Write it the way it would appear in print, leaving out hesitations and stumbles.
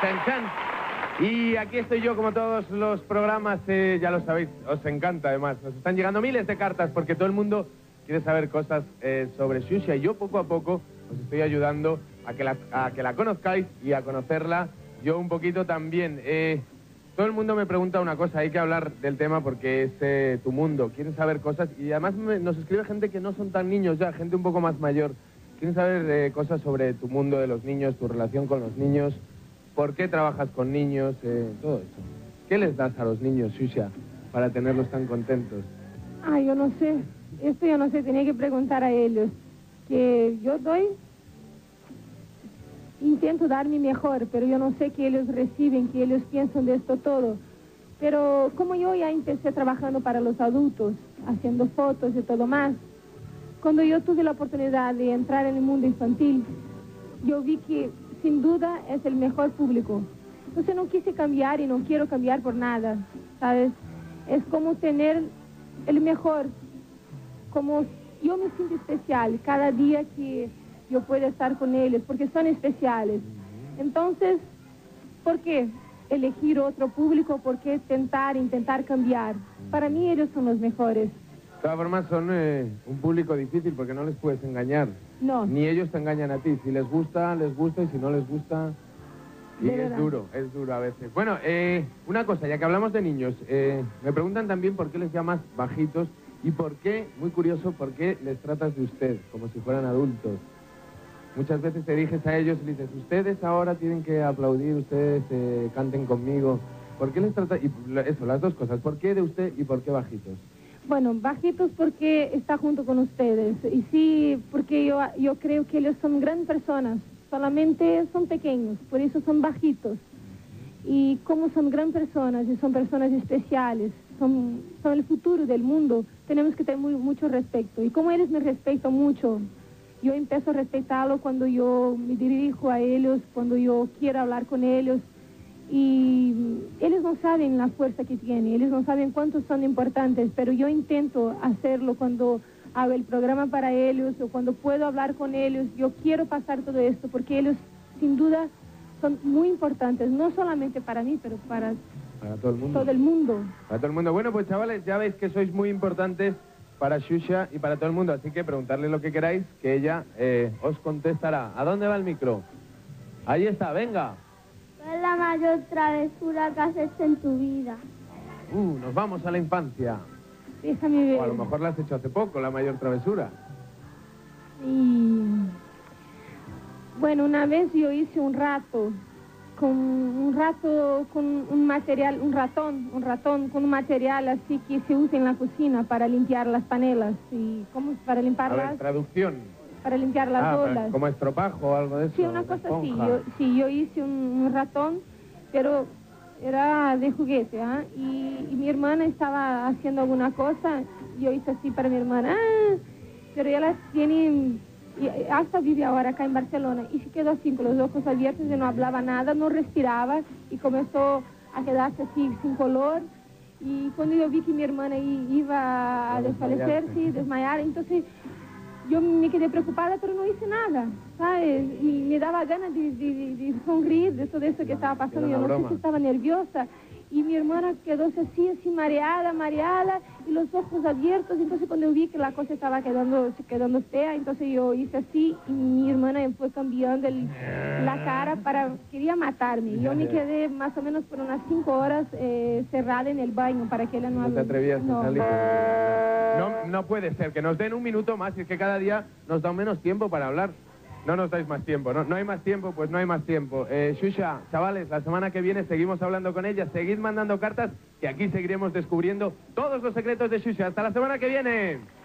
Chan, chan. Y aquí estoy yo, como todos los programas, ya lo sabéis, os encanta además. Nos están llegando miles de cartas porque todo el mundo quiere saber cosas sobre Xuxa. Y yo poco a poco os estoy ayudando a que la conozcáis y a conocerla yo un poquito también. Todo el mundo me pregunta una cosa, hay que hablar del tema porque es tu mundo. Quieren saber cosas y además nos escribe gente que no son tan niños ya, gente un poco más mayor. Quieren saber cosas sobre tu mundo de los niños, tu relación con los niños, por qué trabajas con niños, todo eso. ¿Qué les das a los niños, Xuxa, para tenerlos tan contentos? Yo no sé. Esto yo no sé, tenía que preguntar a ellos. Que yo intento dar mi mejor, pero yo no sé qué ellos reciben, qué ellos piensan de esto todo. Pero como yo ya empecé trabajando para los adultos, haciendo fotos y todo más, cuando yo tuve la oportunidad de entrar en el mundo infantil, yo vi que sin duda es el mejor público. Entonces no quise cambiar y no quiero cambiar por nada, ¿sabes? Es como tener el mejor, como yo me siento especial cada día que yo puedo estar con ellos, porque son especiales. Entonces, ¿por qué elegir otro público? ¿Por qué intentar cambiar? Para mí ellos son los mejores. De todas formas son un público difícil porque no les puedes engañar. No. Ni ellos te engañan a ti. Si les gusta y si no les gusta... Y es duro a veces. Bueno, una cosa, ya que hablamos de niños, me preguntan también por qué les llamas bajitos y por qué, muy curioso, por qué les tratas de usted, como si fueran adultos. Muchas veces te diriges a ellos y les dices, ustedes ahora tienen que aplaudir, ustedes canten conmigo. ¿Por qué les tratas? Y eso, las dos cosas, ¿por qué de usted y por qué bajitos? Bueno, bajitos porque está junto con ustedes. Y sí, porque yo creo que ellos son grandes personas. Solamente son pequeños, por eso son bajitos. Y como son grandes personas y son personas especiales, son el futuro del mundo, tenemos que tener mucho respeto. Y como ellos me respetan mucho, yo empiezo a respetarlo cuando yo me dirijo a ellos, cuando yo quiero hablar con ellos. Y ellos no saben la fuerza que tienen, ellos no saben cuántos son importantes, pero yo intento hacerlo cuando hago el programa para ellos o cuando puedo hablar con ellos. Yo quiero pasar todo esto porque ellos sin duda son muy importantes, no solamente para mí, pero para todo el mundo. Todo el mundo. Para todo el mundo. Bueno, pues chavales, ya veis que sois muy importantes para Xuxa y para todo el mundo, así que preguntarle lo que queráis, que ella os contestará. ¿A dónde va el micro? Ahí está, venga. ¿Cuál es la mayor travesura que has hecho en tu vida? Nos vamos a la infancia. Déjame ver. O a lo mejor la has hecho hace poco, la mayor travesura. Y... bueno, una vez yo hice un ratón con un material, un ratón con un material así que se usa en la cocina para limpiar las panelas. Y ¿cómo es para limpiarlas? A ver, traducción. Para limpiar las olas. Como estropajo o algo de eso. Sí, una cosa así. Yo hice un ratón, pero era de juguete, ¿eh? Y mi hermana estaba haciendo alguna cosa, yo hice así para mi hermana, pero ella tiene, hasta vive ahora acá en Barcelona, y se quedó así con los ojos abiertos y no hablaba nada, no respiraba, y comenzó a quedarse así sin color. Y cuando yo vi que mi hermana iba a desfalecerse, desmayar, entonces yo me quedé preocupada, pero no hice nada, ¿sabes? Y me daba ganas de sonreír de todo eso que estaba pasando. Yo no sé si estaba nerviosa. Y mi hermana quedó así mareada, y los ojos abiertos. Entonces cuando vi que la cosa estaba quedando fea, entonces yo hice así, y mi hermana fue cambiando la cara quería matarme. Yo me quedé más o menos por unas 5 horas cerrada en el baño para que ella no... ¿No te atrevías a salir? No puede ser, que nos den un minuto más, y es que cada día nos dan menos tiempo para hablar. No nos dais más tiempo, no hay más tiempo, pues no hay más tiempo. Xuxa, chavales, la semana que viene seguimos hablando con ella, seguid mandando cartas, que aquí seguiremos descubriendo todos los secretos de Xuxa. ¡Hasta la semana que viene!